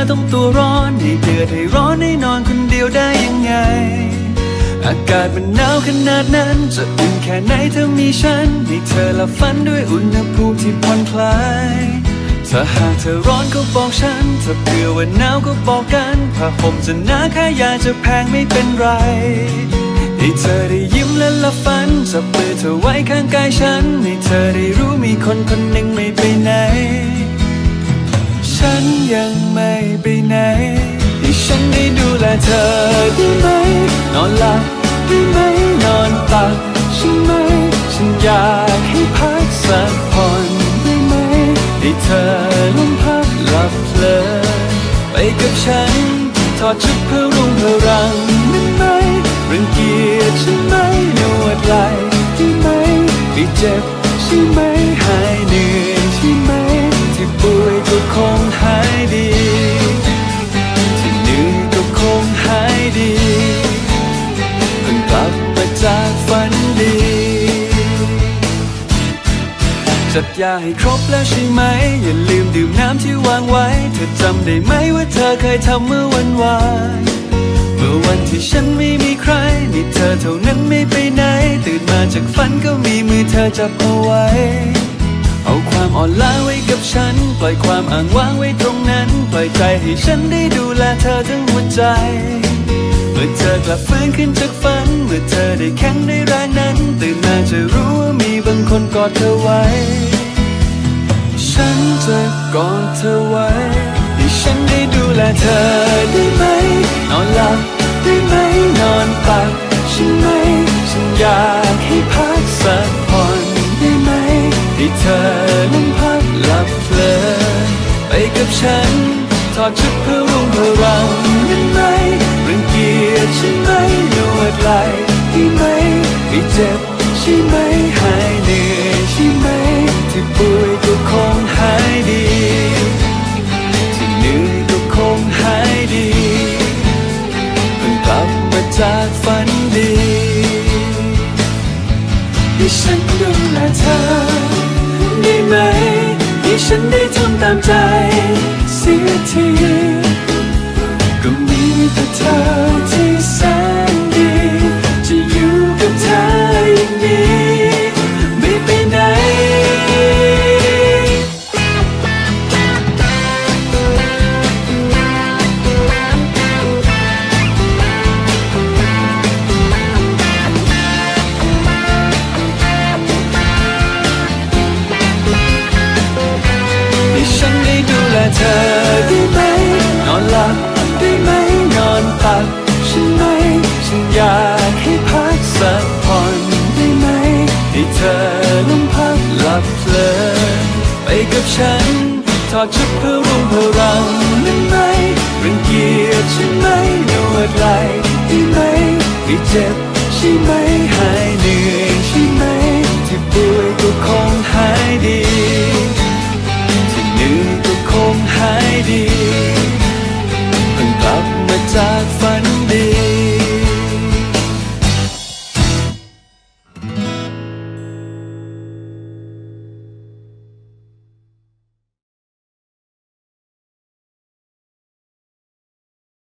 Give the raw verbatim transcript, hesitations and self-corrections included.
ต้องตัวร้อนให้เดือดให้ร้อนให้นอนคนเดียวได้ยังไงอากาศมันหนาวขนาดนั้นจะอุ่นแค่ไหนเธอมีฉันให้เธอหลับฝันด้วยอุณหภูมิที่ผ่อนคลายถ้าหากเธอร้อนก็บอกฉันถ้าเผื่อว่าหนาวก็บอกกันผ้าห่มจะหนาค่ายาจะแพงไม่เป็นไรให้เธอได้ยิ้มและหลับฝันจับมือเธอไว้ข้างกายฉันให้เธอได้รู้มีคนคนหนึ่งไม่ไปไหนฉันยังไม่ไปไหนให้ฉันได้ดูแลเธอได้ไหมนอนหลับได้ไหมนอนตักใช่ไหมฉันอยากให้พักสักผ่อนได้ไหมให้เธอลมพักหลับเพลินไปกับฉันถอดชุดเพื่อรุ่งเพื่อรังได้ไหมรังเกียจใช่ไหมนวดไหล่ได้ไหมไม่เจ็บใช่ไหมหายเหนื่อยใช่ไหมที่ป่วยก็คงหายดีที่เหนื่อยก็คงหายดีเพิ่งกลับมาจากฝันดีจัดยาให้ครบแล้วใช่ไหมอย่าลืมดื่มน้ำที่วางไว้เธอจำได้ไหมว่าเธอเคยทำเมื่อวันวานเมื่อวันที่ฉันไม่มีใครมีเธอเท่านั้นไม่ไปไหนตื่นมาจากฝันก็มีมือเธอจับเอาไว้เอาความอ่อนล้าไว้กับฉันปล่อยความอ้างว้างไว้ตรงนั้นปล่อยใจให้ฉันได้ดูแลเธอทั้งหัวใจเมื่อเธอกลับฟื้นขึ้นจากฝันเมื่อเธอได้แข็งได้แรงนั้นตื่นมาจะรู้ว่ามีบางคนกอดเธอไว้ฉันจะกอดเธอไว้ให้ฉันได้ดูแลเธอได้ไหมนอนหลับได้ไหมนอนตักใช่ไหมฉันอยากให้พักสักผ่อนได้ไหมให้เธอนั้นพักหลับเพลินไปกับฉันถอดชุดเพื่อรุ่งเพื่อรังได้ไหมรังเกียจใช่ไหมนวดไหล่ได้ไหมไม่เจ็บใช่ไหมหายเหนื่อยใช่ไหมที่ป่วยก็คงหายดีที่เหนื่อยก็คงหายดีเพิ่งกลับมาจากฝันดีให้ฉันดูแลเธอได้ไหมให้ฉันได้ทำตามใจเสียทีก็มีแต่เธอที่แสนดีจะอยู่กับเธออย่างนี้ไม่ไปไหนเธอได้ไหมนอนหลับได้ไหมนอนตักใช่ไหมฉันอยากให้พักสักผ่อนได้ไหมให้เธอลมพักหลับเพลินไปกับฉันถอดชุดเพื่อรุ่งเพื่อรังได้ไหมรังเกียจใช่ไหมนวดไหล่ได้ไหมไม่เจ็บใช่ไหมหายเหนื่อยใช่ไหมที่ป่วยก็คงหายดี